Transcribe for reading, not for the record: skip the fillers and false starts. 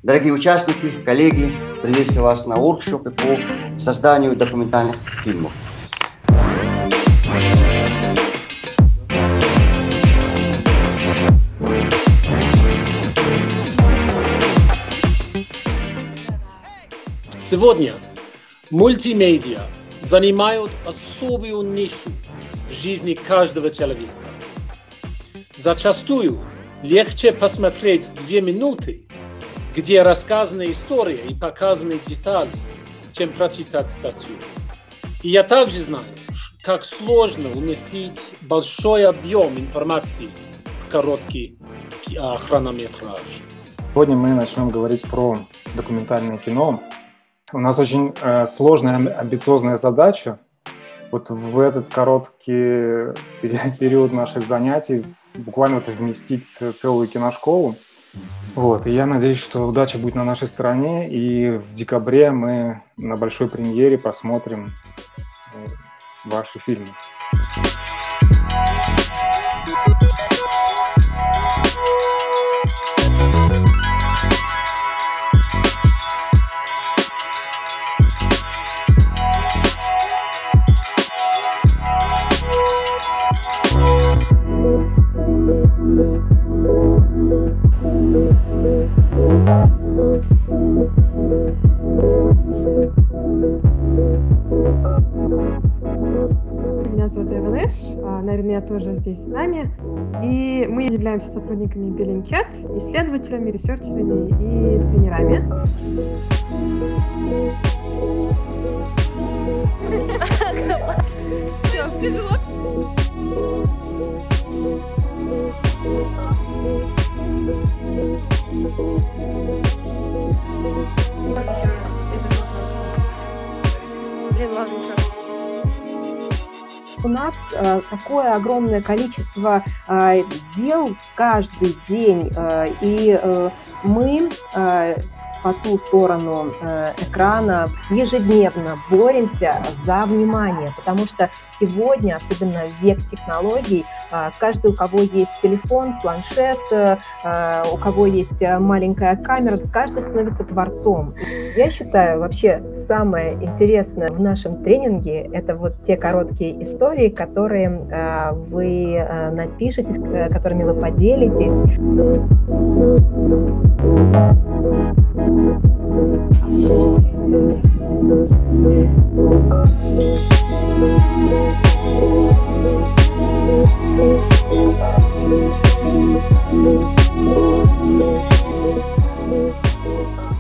Дорогие участники, коллеги, приветствую вас на воркшопе по созданию документальных фильмов. Сегодня мультимедиа занимают особую нишу в жизни каждого человека. Зачастую легче посмотреть 2 минуты, где рассказана история и показаны детали, чем прочитать статью. И я также знаю, как сложно уместить большой объем информации в короткий хронометраж. Сегодня мы начнем говорить про документальное кино. У нас очень сложная, амбициозная задача. Вот в этот короткий период наших занятий буквально вместить целую киношколу. И я надеюсь, что удача будет на нашей стороне, и в декабре мы на большой премьере посмотрим ваши фильмы. Меня зовут Эвелэш, наверное, тоже здесь с нами. И мы являемся сотрудниками Bellingcat, исследователями, ресерчерами и тренерами. Все, тяжело. У нас такое огромное количество дел каждый день, и мы по ту сторону экрана ежедневно боремся за внимание, потому что сегодня, особенно век технологий, каждый, у кого есть телефон, планшет, у кого есть маленькая камера, каждый становится творцом. Я считаю, вообще самое интересное в нашем тренинге – это вот те короткие истории, которые вы напишете, которыми вы поделитесь. Thank you.